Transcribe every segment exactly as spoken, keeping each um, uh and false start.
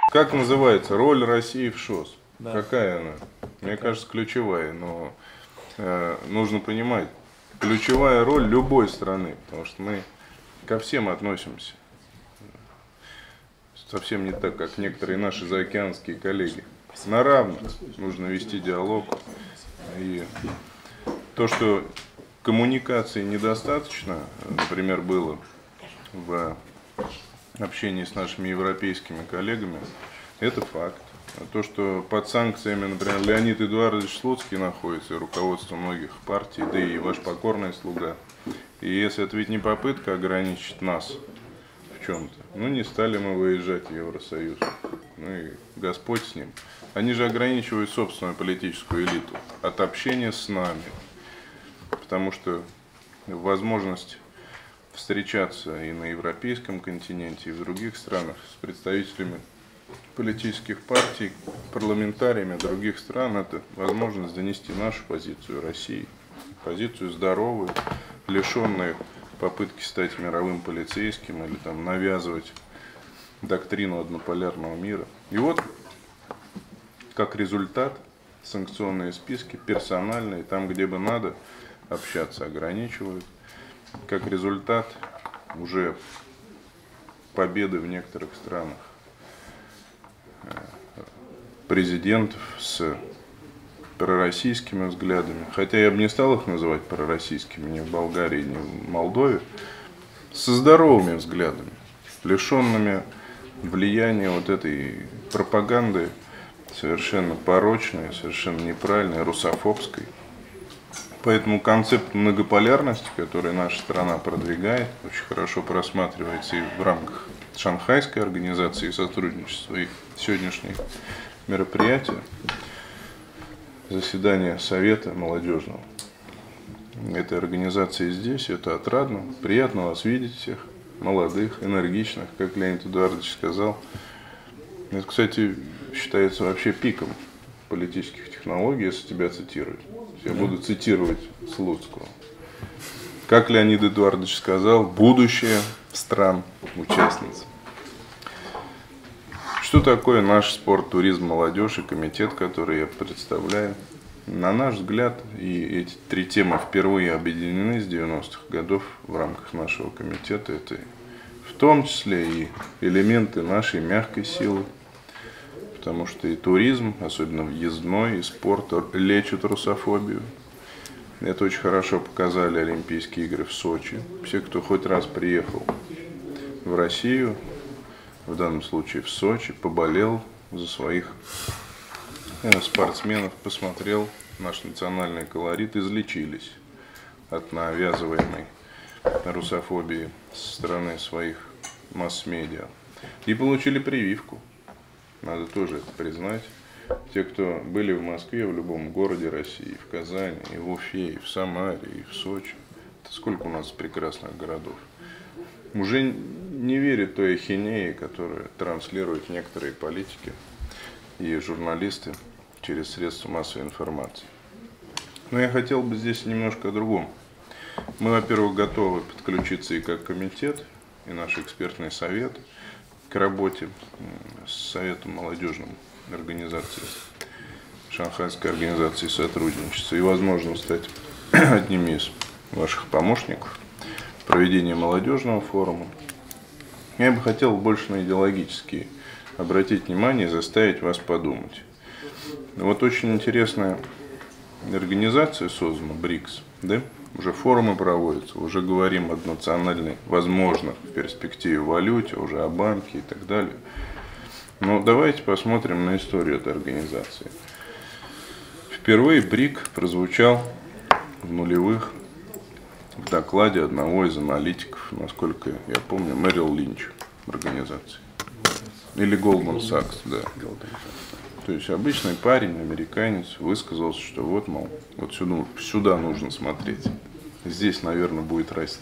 Как называется роль России в ШОС? Да. Какая она? Мне кажется, ключевая, но э, нужно понимать, ключевая роль любой страны, потому что мы ко всем относимся совсем не так, как некоторые наши заокеанские коллеги. На равных нужно вести диалог. И то, что коммуникации недостаточно, например, было в общении с нашими европейскими коллегами, это факт. То, что под санкциями, например, Леонид Эдуардович Слуцкий находится, и руководство многих партий, да и ваш покорный слуга. И если это ведь не попытка ограничить нас в чем-то, ну не стали мы выезжать в Евросоюз, ну и Господь с ним. Они же ограничивают собственную политическую элиту от общения с нами, потому что возможность встречаться и на европейском континенте, и в других странах с представителями политических партий, парламентариями других стран, это возможность донести нашу позицию России, позицию здоровую, лишенную попытки стать мировым полицейским или там навязывать доктрину однополярного мира. И вот, как результат, санкционные списки персональные, там, где бы надо общаться, ограничивают. Как результат, уже победы в некоторых странах президентов с пророссийскими взглядами, хотя я бы не стал их называть пророссийскими ни в Болгарии, ни в Молдове, со здоровыми взглядами, лишенными влияния вот этой пропаганды, совершенно порочной, совершенно неправильной, русофобской. Поэтому концепт многополярности, который наша страна продвигает, очень хорошо просматривается и в рамках Шанхайской организации сотрудничества, и сегодняшние мероприятия, заседание Совета молодежного этой организации здесь, это отрадно. Приятно вас видеть всех, молодых, энергичных, как Леонид Эдуардович сказал. Это, кстати, считается вообще пиком политических технологий, если тебя цитируют. Я буду цитировать Слуцкого. Как Леонид Эдуардович сказал, будущее стран участниц. Что такое наш спорт, туризм, молодежь и комитет, который я представляю? На наш взгляд, и эти три темы впервые объединены с девяностых годов в рамках нашего комитета. Это в том числе и элементы нашей мягкой силы, потому что и туризм, особенно въездной, и спорт лечат русофобию. Это очень хорошо показали Олимпийские игры в Сочи. Все, кто хоть раз приехал в Россию, в данном случае в Сочи, поболел за своих спортсменов, посмотрел наш национальный колорит, излечились от навязываемой русофобии со стороны своих масс-медиа и получили прививку. Надо тоже это признать. Те, кто были в Москве, в любом городе России, в Казани, и в Уфе, и в Самаре, и в Сочи. Это сколько у нас прекрасных городов. Уже не верят той ахинеи, которую транслируют некоторые политики и журналисты через средства массовой информации. Но я хотел бы здесь немножко о другом. Мы, во-первых, готовы подключиться и как комитет, и наш экспертный совет к работе с Советом молодежным организации, Шанхайской организации сотрудничества, и, возможно, стать одними из ваших помощников в проведении молодежного форума. Я бы хотел больше на идеологические обратить внимание и заставить вас подумать. Вот очень интересная организация создана, БРИКС, да? Уже форумы проводятся, уже говорим о национальной, возможно, в перспективе валюте, уже о банке и так далее. Но давайте посмотрим на историю этой организации. Впервые БРИК прозвучал в нулевых в докладе одного из аналитиков, насколько я помню, Мэрил Линч организации. Или Goldman Sachs, да. То есть обычный парень, американец, высказался, что вот, мол, вот сюда, сюда нужно смотреть. Здесь, наверное, будет расти.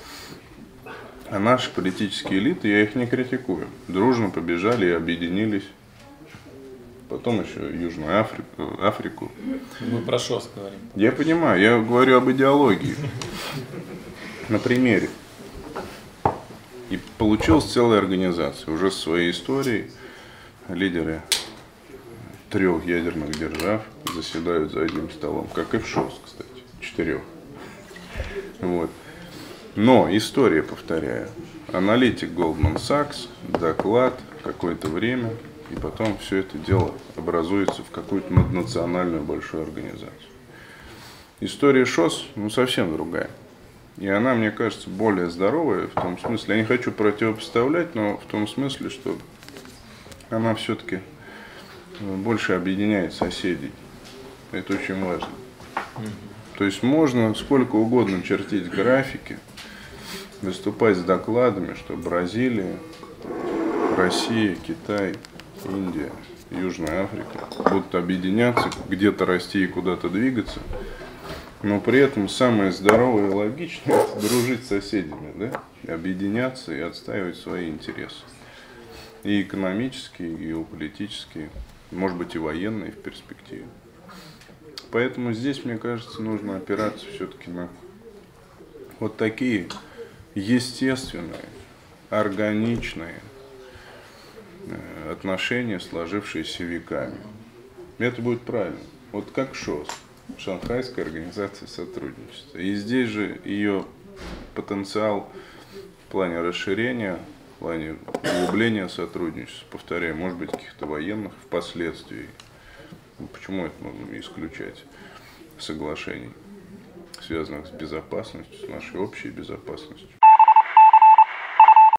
А наши политические элиты, я их не критикую, дружно побежали и объединились. Потом еще Южную Африку. Африку. Мы про ШОС говорим. Я понимаю, я говорю об идеологии. На примере. И получилась целая организация, уже с своей историей, лидеры трех ядерных держав заседают за одним столом, как и в ШОС, кстати, четырех. Вот. Но история, повторяю, аналитик Goldman Sachs, доклад, какое-то время, и потом все это дело образуется в какую-то наднациональную большую организацию. История ШОС, ну, совсем другая. И она, мне кажется, более здоровая в том смысле, я не хочу противопоставлять, но в том смысле, что она все-таки больше объединяет соседей. Это очень важно. То есть можно сколько угодно чертить графики, выступать с докладами, что Бразилия, Россия, Китай, Индия, Южная Африка будут объединяться, где-то расти и куда-то двигаться. Но при этом самое здоровое и логичное – это дружить с соседями, да? Объединяться и отстаивать свои интересы. И экономические, и геополитические, может быть, и военные в перспективе. Поэтому здесь, мне кажется, нужно опираться все-таки на вот такие естественные, органичные отношения, сложившиеся веками. Это будет правильно. Вот как ШОС. Шанхайская организация сотрудничества. И здесь же ее потенциал в плане расширения, в плане углубления сотрудничества, повторяю, может быть, каких-то военных впоследствии. Почему это нужно исключать соглашений, связанных с безопасностью, с нашей общей безопасностью?